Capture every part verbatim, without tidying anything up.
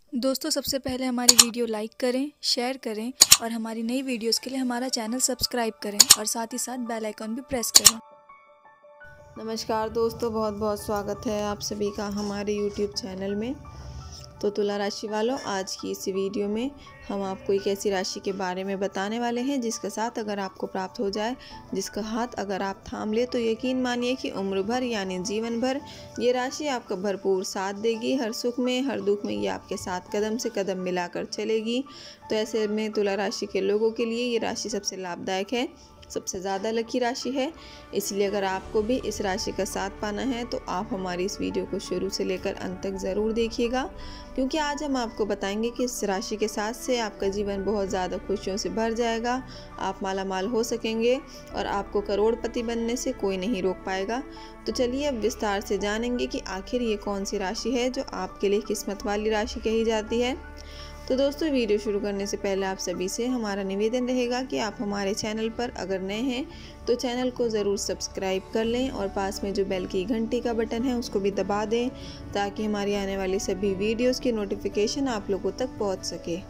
दोस्तों सबसे पहले हमारी वीडियो लाइक करें, शेयर करें और हमारी नई वीडियोस के लिए हमारा चैनल सब्सक्राइब करें और साथ ही साथ बेल आइकन भी प्रेस करें। नमस्कार दोस्तों, बहुत बहुत स्वागत है आप सभी का हमारे यूट्यूब चैनल में। तो तुला राशि वालों, आज की इस वीडियो में हम आपको एक ऐसी राशि के बारे में बताने वाले हैं जिसका साथ अगर आपको प्राप्त हो जाए, जिसका हाथ अगर आप थाम ले तो यकीन मानिए कि उम्र भर यानी जीवन भर ये राशि आपका भरपूर साथ देगी। हर सुख में हर दुख में ये आपके साथ कदम से कदम मिलाकर चलेगी। तो ऐसे में तुला राशि के लोगों के लिए ये राशि सबसे लाभदायक है, सबसे ज़्यादा लकी राशि है। इसलिए अगर आपको भी इस राशि का साथ पाना है तो आप हमारी इस वीडियो को शुरू से लेकर अंत तक ज़रूर देखिएगा, क्योंकि आज हम आपको बताएंगे कि इस राशि के साथ से आपका जीवन बहुत ज़्यादा खुशियों से भर जाएगा। आप माला माल हो सकेंगे और आपको करोड़पति बनने से कोई नहीं रोक पाएगा। तो चलिए अब विस्तार से जानेंगे कि आखिर ये कौन सी राशि है जो आपके लिए किस्मत वाली राशि कही जाती है। तो दोस्तों, वीडियो शुरू करने से पहले आप सभी से हमारा निवेदन रहेगा कि आप हमारे चैनल पर अगर नए हैं तो चैनल को ज़रूर सब्सक्राइब कर लें और पास में जो बेल की घंटी का बटन है उसको भी दबा दें, ताकि हमारी आने वाली सभी वीडियोस की नोटिफिकेशन आप लोगों तक पहुंच सके।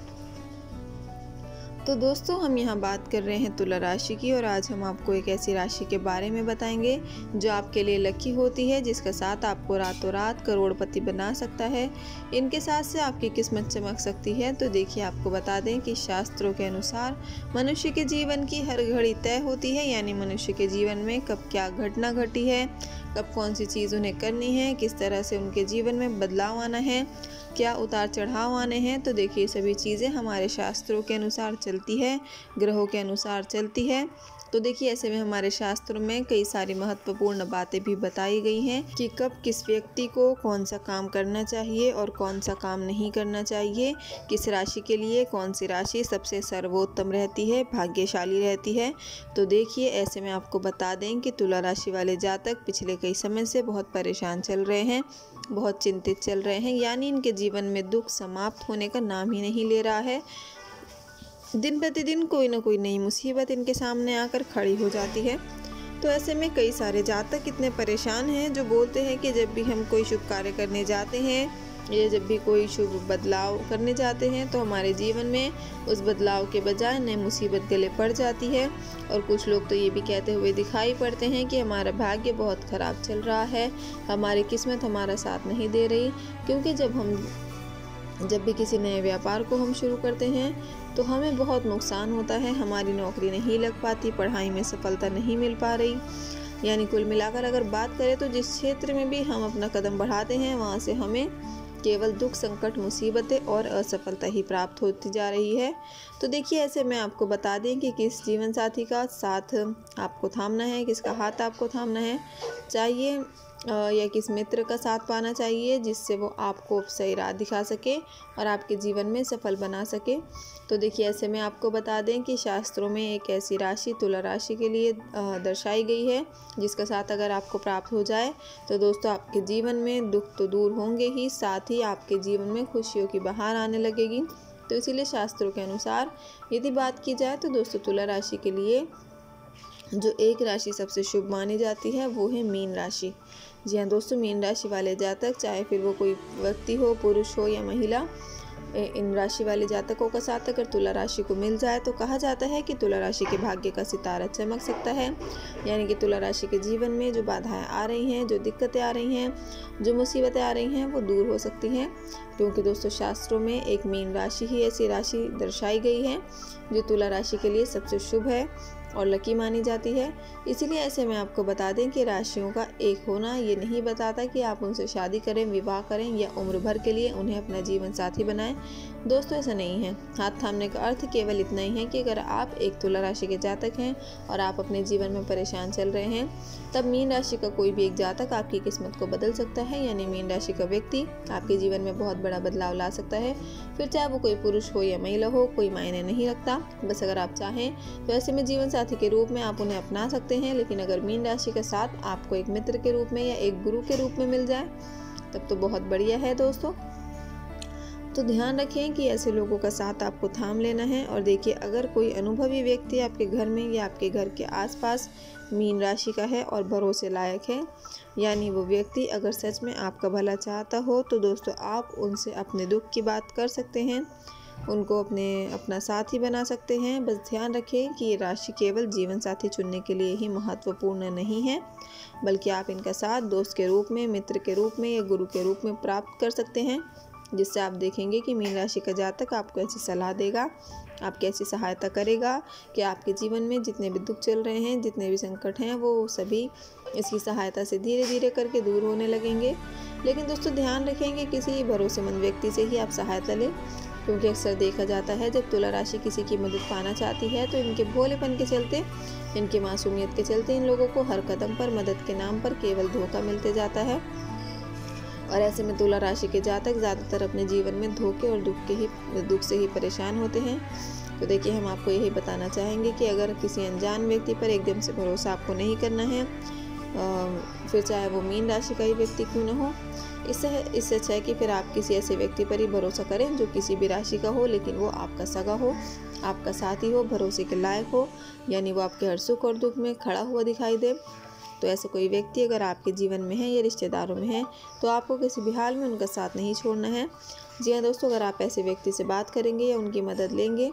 तो दोस्तों, हम यहाँ बात कर रहे हैं तुला राशि की, और आज हम आपको एक ऐसी राशि के बारे में बताएंगे जो आपके लिए लकी होती है, जिसका साथ आपको रातों रात करोड़पति बना सकता है। इनके साथ से आपकी किस्मत चमक सकती है। तो देखिए, आपको बता दें कि शास्त्रों के अनुसार मनुष्य के जीवन की हर घड़ी तय होती है, यानी मनुष्य के जीवन में कब क्या घटना घटी है, कब कौन सी चीज़ उन्हें करनी है, किस तरह से उनके जीवन में बदलाव आना है, क्या उतार चढ़ाव आने हैं। तो देखिए, सभी चीज़ें हमारे शास्त्रों के अनुसार चलती है, ग्रहों के अनुसार चलती है। तो देखिए, ऐसे में हमारे शास्त्रों में कई सारी महत्वपूर्ण बातें भी बताई गई हैं कि कब किस व्यक्ति को कौन सा काम करना चाहिए और कौन सा काम नहीं करना चाहिए, किस राशि के लिए कौन सी राशि सबसे सर्वोत्तम रहती है, भाग्यशाली रहती है। तो देखिए, ऐसे में आपको बता दें कि तुला राशि वाले जातक पिछले कई समय से बहुत परेशान चल रहे हैं, बहुत चिंतित चल रहे हैं, यानी इनके जीवन में दुख समाप्त होने का नाम ही नहीं ले रहा है। दिन प्रतिदिन कोई ना कोई नई मुसीबत इनके सामने आकर खड़ी हो जाती है। तो ऐसे में कई सारे जातक इतने परेशान हैं जो बोलते हैं कि जब भी हम कोई शुभ कार्य करने जाते हैं या जब भी कोई शुभ बदलाव करने जाते हैं तो हमारे जीवन में उस बदलाव के बजाय नई मुसीबत गले पड़ जाती है। और कुछ लोग तो ये भी कहते हुए दिखाई पड़ते हैं कि हमारा भाग्य बहुत ख़राब चल रहा है, हमारी किस्मत हमारा साथ नहीं दे रही। क्योंकि जब हम जब भी किसी नए व्यापार को हम शुरू करते हैं तो हमें बहुत नुकसान होता है, हमारी नौकरी नहीं लग पाती, पढ़ाई में सफलता नहीं मिल पा रही। यानी कुल मिलाकर अगर बात करें तो जिस क्षेत्र में भी हम अपना कदम बढ़ाते हैं वहाँ से हमें केवल दुख, संकट, मुसीबतें और असफलता ही प्राप्त होती जा रही है। तो देखिए, ऐसे में आपको बता दें कि किस जीवन साथी का साथ आपको थामना है, किसका हाथ आपको थामना है चाहिए, या किस मित्र का साथ पाना चाहिए जिससे वो आपको सही राह दिखा सके और आपके जीवन में सफल बना सके। तो देखिए, ऐसे में आपको बता दें कि शास्त्रों में एक ऐसी राशि तुला राशि के लिए दर्शाई गई है जिसका साथ अगर आपको प्राप्त हो जाए तो दोस्तों आपके जीवन में दुख तो दूर होंगे ही, साथ ही आपके जीवन में खुशियों की बहार आने लगेगी। तो इसीलिए शास्त्रों के अनुसार यदि बात की जाए तो दोस्तों तुला राशि के लिए जो एक राशि सबसे शुभ मानी जाती है वो है मीन राशि। जी हाँ दोस्तों, मीन राशि वाले जातक, चाहे फिर वो कोई व्यक्ति हो, पुरुष हो या महिला, इन राशि वाले जातकों का साथ अगर तुला राशि को मिल जाए तो कहा जाता है कि तुला राशि के भाग्य का सितारा चमक सकता है। यानी कि तुला राशि के जीवन में जो बाधाएं आ रही हैं, जो दिक्कतें आ रही हैं, जो मुसीबतें आ रही हैं वो दूर हो सकती हैं। क्योंकि दोस्तों शास्त्रों में एक मीन राशि ही ऐसी राशि दर्शाई गई है जो तुला राशि के लिए सबसे शुभ है और लकी मानी जाती है। इसीलिए ऐसे में आपको बता दें कि राशियों का एक होना ये नहीं बताता कि आप उनसे शादी करें, विवाह करें या उम्र भर के लिए उन्हें अपना जीवन साथी बनाएं। दोस्तों, ऐसा नहीं है। हाथ थामने का अर्थ केवल इतना ही है कि अगर आप एक तुला राशि के जातक हैं और आप अपने जीवन में परेशान चल रहे हैं, तब मीन राशि का कोई भी एक जातक आपकी किस्मत को बदल सकता है। यानी मीन राशि का व्यक्ति आपके जीवन में बहुत बड़ा बदलाव ला सकता है। फिर चाहे वो कोई पुरुष हो या महिला हो, कोई मायने नहीं रखता। बस अगर आप चाहें तो ऐसे में जीवन साथी के रूप में आप उन्हें अपना सकते हैं। लेकिन अगर मीन राशि का साथ आपको एक मित्र के रूप में या एक गुरु के रूप में मिल जाए तब तो बहुत बढ़िया है दोस्तों। तो ध्यान रखें कि ऐसे लोगों का साथ आपको थाम लेना है। और देखिए, अगर कोई अनुभवी व्यक्ति आपके घर में या आपके घर के आसपास मीन राशि का है और भरोसे लायक है, यानी वो व्यक्ति अगर सच में आपका भला चाहता हो, तो दोस्तों आप उनसे अपने दुख की बात कर सकते हैं, उनको अपने अपना साथी बना सकते हैं। बस ध्यान रखें कि ये राशि केवल जीवन साथी चुनने के लिए ही महत्वपूर्ण नहीं है, बल्कि आप इनका साथ दोस्त के रूप में, मित्र के रूप में या गुरु के रूप में प्राप्त कर सकते हैं, जिससे आप देखेंगे कि मीन राशि का जातक आपको ऐसी सलाह देगा, आपकी ऐसी सहायता करेगा कि आपके जीवन में जितने भी दुख चल रहे हैं, जितने भी संकट हैं, वो सभी इसकी सहायता से धीरे धीरे करके दूर होने लगेंगे। लेकिन दोस्तों ध्यान रखेंगे किसी भरोसेमंद व्यक्ति से ही आप सहायता लें, क्योंकि अक्सर देखा जाता है जब तुला राशि किसी की मदद पाना चाहती है तो इनके भोलेपन के चलते, इनकी मासूमियत के चलते इन लोगों को हर कदम पर मदद के नाम पर केवल धोखा मिलते जाता है। और ऐसे में तुला राशि के जातक ज़्यादातर अपने जीवन में धोखे और दुख के ही दुख से ही परेशान होते हैं। तो देखिए, हम आपको यही बताना चाहेंगे कि अगर किसी अनजान व्यक्ति पर एकदम से भरोसा आपको नहीं करना है, फिर चाहे वो मीन राशि का ही व्यक्ति क्यों न हो, इससे इससे अच्छा है कि फिर आप किसी ऐसे व्यक्ति पर ही भरोसा करें जो किसी भी राशि का हो, लेकिन वो आपका सगा हो, आपका साथी हो, भरोसे के लायक हो, यानी वो आपके हर सुख और दुख में खड़ा हुआ दिखाई दे। तो ऐसा कोई व्यक्ति अगर आपके जीवन में है या रिश्तेदारों में है, तो आपको किसी भी हाल में उनका साथ नहीं छोड़ना है। जी हाँ दोस्तों, अगर आप ऐसे व्यक्ति से बात करेंगे या उनकी मदद लेंगे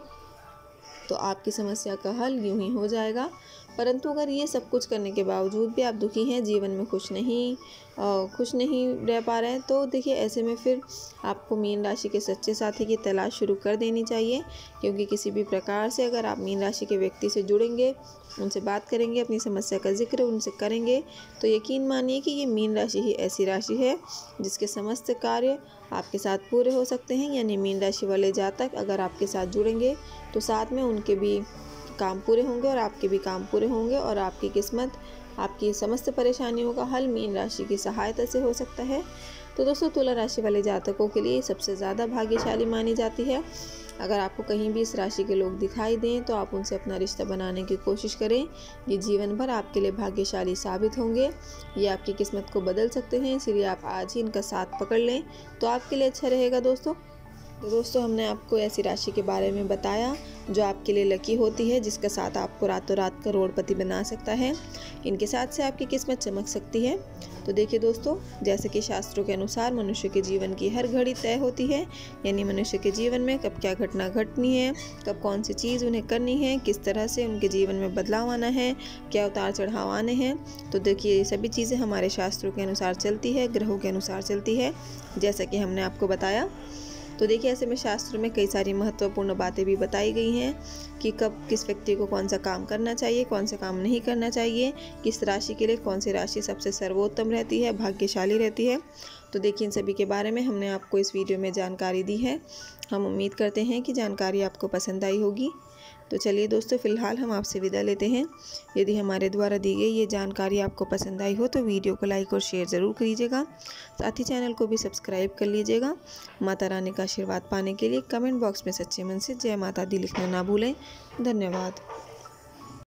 तो आपकी समस्या का हल यूं ही हो जाएगा। परंतु अगर ये सब कुछ करने के बावजूद भी आप दुखी हैं, जीवन में खुश नहीं खुश नहीं रह पा रहे हैं, तो देखिए ऐसे में फिर आपको मीन राशि के सच्चे साथी की तलाश शुरू कर देनी चाहिए। क्योंकि किसी भी प्रकार से अगर आप मीन राशि के व्यक्ति से जुड़ेंगे, उनसे बात करेंगे, अपनी समस्या का जिक्र उनसे करेंगे, तो यकीन मानिए कि ये मीन राशि ही ऐसी राशि है जिसके समस्त कार्य आपके साथ पूरे हो सकते हैं। यानी मीन राशि वाले जातक अगर आपके साथ जुड़ेंगे तो साथ में उनके भी काम पूरे होंगे और आपके भी काम पूरे होंगे, और आपकी किस्मत, आपकी समस्त परेशानियों का हल मीन राशि की सहायता से हो सकता है। तो दोस्तों, तुला राशि वाले जातकों के लिए सबसे ज़्यादा भाग्यशाली मानी जाती है। अगर आपको कहीं भी इस राशि के लोग दिखाई दें तो आप उनसे अपना रिश्ता बनाने की कोशिश करें। ये जीवन भर आपके लिए भाग्यशाली साबित होंगे, ये आपकी किस्मत को बदल सकते हैं, इसलिए आप आज ही इनका साथ पकड़ लें तो आपके लिए अच्छा रहेगा दोस्तों। तो दोस्तों, हमने आपको ऐसी राशि के बारे में बताया जो आपके लिए लकी होती है, जिसका साथ आपको रातों रात करोड़पति बना सकता है। इनके साथ से आपकी किस्मत चमक सकती है। तो देखिए दोस्तों, जैसे कि शास्त्रों के अनुसार मनुष्य के जीवन की हर घड़ी तय होती है, यानी मनुष्य के जीवन में कब क्या घटना घटनी है, कब कौन सी चीज़ उन्हें करनी है, किस तरह से उनके जीवन में बदलाव आना है, क्या उतार चढ़ाव आने हैं। तो देखिए, ये सभी चीज़ें हमारे शास्त्रों के अनुसार चलती है, ग्रहों के अनुसार चलती है, जैसा कि हमने आपको बताया। तो देखिए, ऐसे में शास्त्र में कई सारी महत्वपूर्ण बातें भी बताई गई हैं कि कब किस व्यक्ति को कौन सा काम करना चाहिए, कौन सा काम नहीं करना चाहिए, किस राशि के लिए कौन सी राशि सबसे सर्वोत्तम रहती है, भाग्यशाली रहती है। तो देखिए, इन सभी के बारे में हमने आपको इस वीडियो में जानकारी दी है। हम उम्मीद करते हैं कि जानकारी आपको पसंद आई होगी। तो चलिए दोस्तों, फ़िलहाल हम आपसे विदा लेते हैं। यदि हमारे द्वारा दी गई ये जानकारी आपको पसंद आई हो तो वीडियो को लाइक और शेयर ज़रूर कीजिएगा, साथ ही चैनल को भी सब्सक्राइब कर लीजिएगा। माता रानी का आशीर्वाद पाने के लिए कमेंट बॉक्स में सच्चे मन से जय माता दी लिखना ना भूलें। धन्यवाद।